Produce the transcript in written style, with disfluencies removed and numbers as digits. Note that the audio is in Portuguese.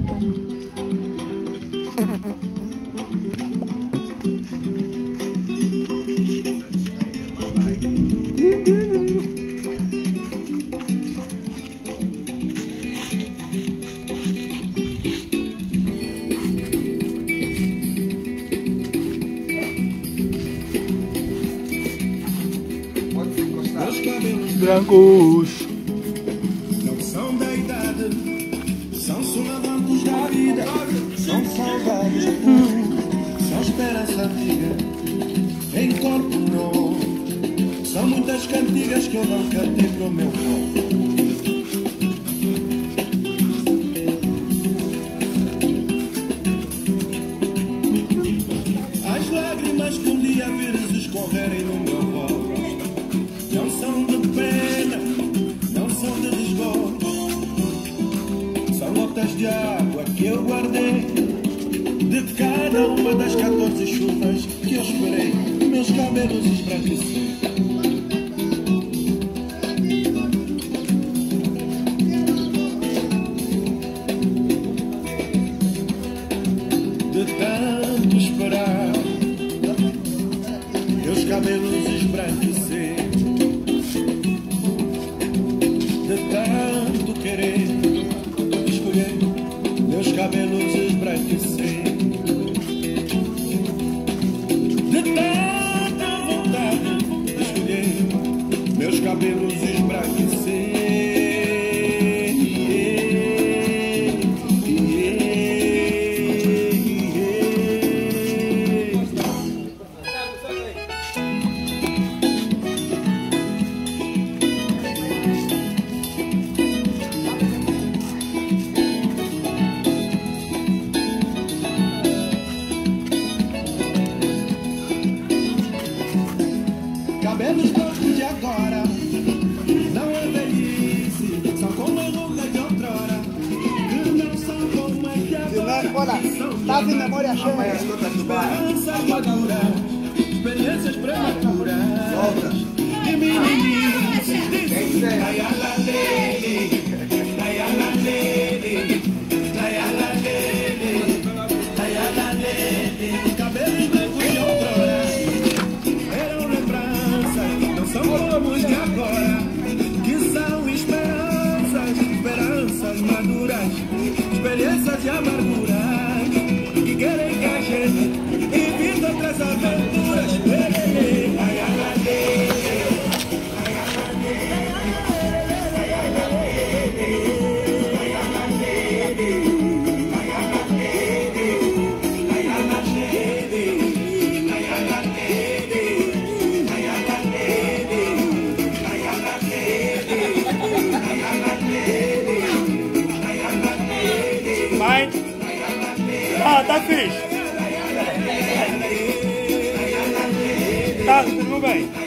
Brancos não são da idade, são solavancos da vida, são saudades, são esperança antiga em corpo novo, são muitas cantigas que eu não cantei para o meu povo. As lágrimas que um dia vires escorrerem no meu rosto não são de pena, não são de desgosto, são gotas de água que eu guardei de cada uma das 14 chuvas que eu esperei meus cabelos esbranquecer. De tanto esperar meus cabelos esbranquecer, de tanto querer escolher meus cabelos esbranquecer, de tanta vontade de escolher meus cabelos esbranquecer. Cabelos brancos de agora não é velhice, são como a ruga de outrora, que não são como a de agora. Tá de memória cheia. Esperanças maduras, experiências prematuras e meninices dizem Ayala Lele, Ayala Lele, Ayala Lele, Ayala Lele. Cabelos brancos de outrora eram lembranças, não são como os de agora, que são esperanças, esperanças maduras, experiências de amarguras, que querem que a gente evite outras aventuras. Ayala Lele, Ayala Lele, Ayala Lele, Ayala Lele, Ayala Lele, Ayala Lele, Ayala Lele, Ayala Lele, Ayala Lele, Ayala Lele. Vai. Ah, tá fixe. Tá, tudo bem.